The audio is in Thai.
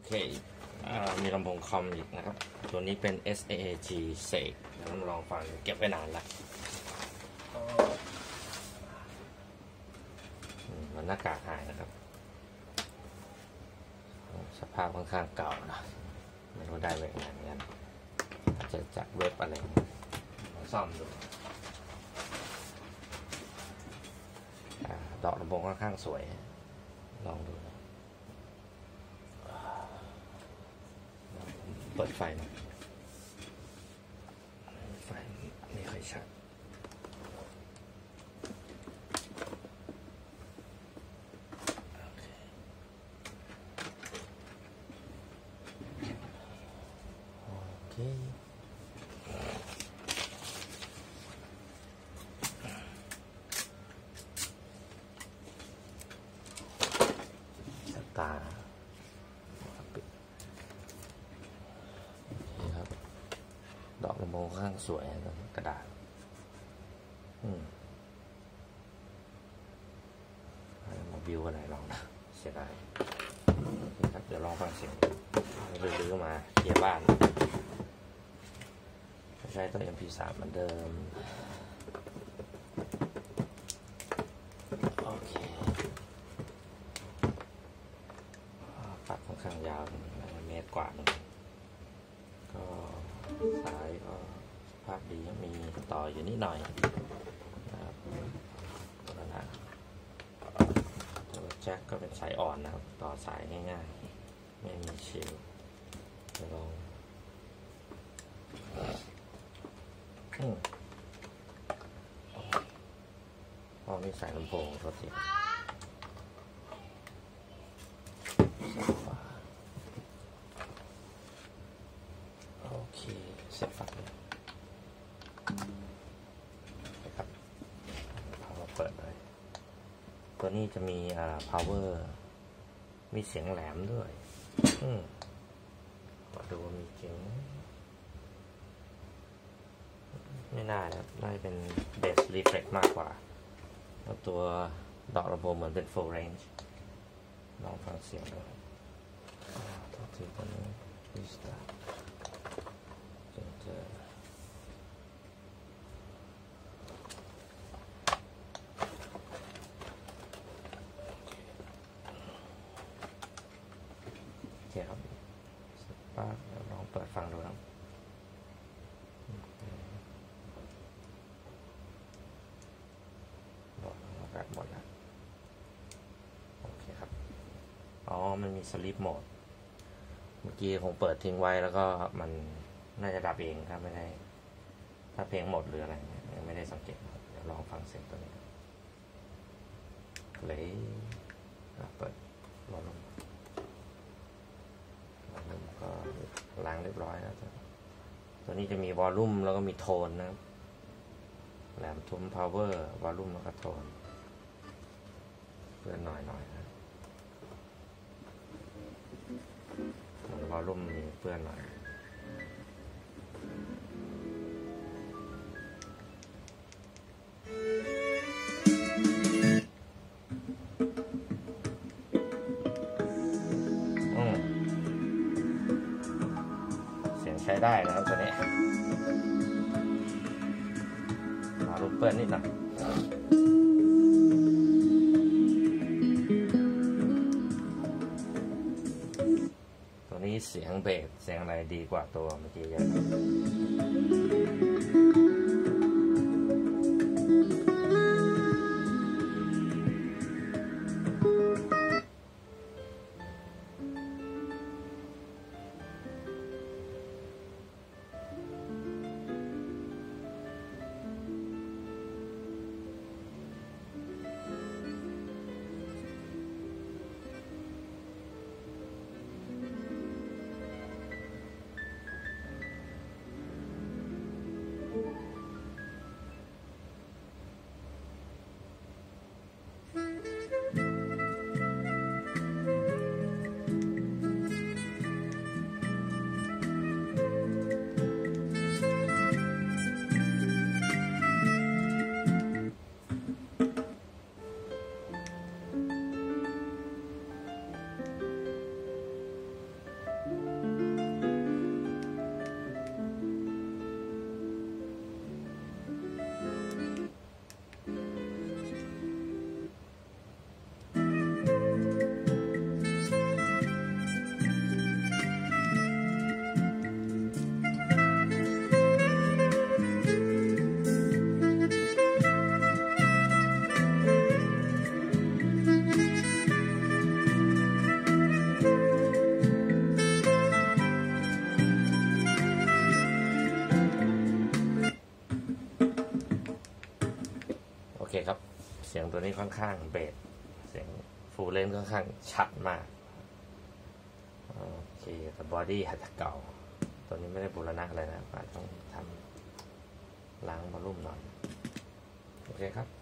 เคมีลำโพงคอมอีกนะครับตัวนี้เป็น SAAG เสกแล้วลองฟังเก็บไว้นานละมันหน้ากากหายนะครับสภาพค่อนข้างเก่านะไม่รู้ได้ไว้นานกันอาจจะจากเว็บอะไรซ่อมดูดอกลำโพงค่อนข้างสวยลองดูเปิดไฟนะไฟไม่ค่อยชัดโอเคตาดอกลำโพงข้างสวยกระดาษมาบิวกันหน่อยลองนะเสียดายครับเดี๋ยวลองฟังเสียงรื้อมาเคลียร์บ้านใช้ตัว MP3 เหมือนเดิมโอเคปักค่อนข้างยาวเมตรกว่านึงก็สายก็สภาพดีมีต่ออยู่นิดหน่อยนะครับตัวนั้นตัวแจ็คก็เป็นสายอ่อนนะครับต่อสายง่ายๆไม่มีชิลจะลองมีสายลำโพงรถติดโอเคเสร็จฝักเลยครับpower เปิดเลยตัวนี้จะมีpower มีเสียงแหลมด้วยมาดูมีจริงไม่น่านะน่าจะเป็น bass reflex มากกว่าแล้วตัวดอกลำโพงเหมือนเป็น full range ลองฟังเสียงดูตัวนี้วิสตาโอเคครับป้าเดี๋ยวลองเปิดฟังดูนะหมดแล้วโอเคครับมันมี sleep mode เมื่อกี้ผมเปิดทิ้งไว้แล้วก็มันน่าจะดับเองครับไม่ได้ถ้าเพลงหมดหรืออะไรยังไม่ได้สังเกตเดี๋ยวลองฟังเสียงตัวนี้เลยเปิดวอลลุ่มก็ล้างเรียบร้อยแล้วตัวนี้จะมีวอลลุ่มแล้วก็มีโทนนะครับแหลมทุ้ม power วอลลุ่มแล้วก็โทนเพื่อหน่อยนะวอลลุ่มมีเพื่อนหน่อยเสียงใช้ได้นะครับตัวนี้มาลูกเปิ้ลนิดหน่อยตัวนี้เสียงเบสเสียงอะไรดีกว่าตัวเมื่อกี้เยอะตัวนี้ค่อนข้างเบสเสียงฟูลเลนค่อนข้างชัดมากโอเคแต่บอดี้หัดเก่าตัวนี้ไม่ได้บูรณะอะไรนะต้องทำล้างวอลลุ่มหน่อยโอเคครับ